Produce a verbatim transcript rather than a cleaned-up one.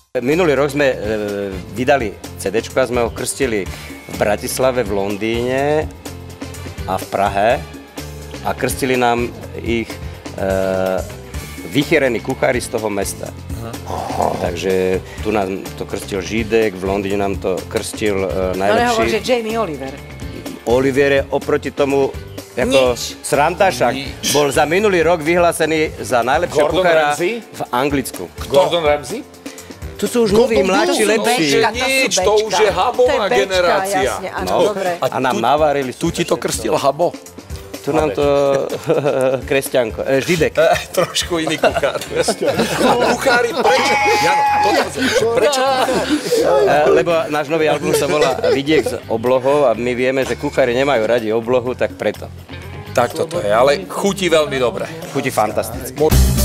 Minulý rok sme e, vydali cédéčko a sme ho krstili v Bratislave, v Londýne a v Prahe a krstili nám ich e, vychýrení kuchári z toho mesta. Aha. Takže tu nám to krstil Žídek, v Londýne nám to krstil e, najlepší... No nehovor, že Jamie Oliver. Oliver je oproti tomu ako srandašák. Bol za minulý rok vyhlásený za najlepšieho kuchára v Anglicku. Gordon Ramsay? Tu sú už noví, mladší, lepší. Nič, to už je Habová generácia. Jasne, áno, dobre. A nám navarili. Tu ti to krstil Habo? Tu nám to kresťanko, e, Židek. Trošku iný kuchár. A kuchári, prečo? Jano, prečo kuchári? Lebo náš nový album sa volá Vidiek s oblohou a my vieme, že kuchári nemajú radi oblohu, tak preto. Tak toto je, ale chutí veľmi dobre. Chutí fantasticky.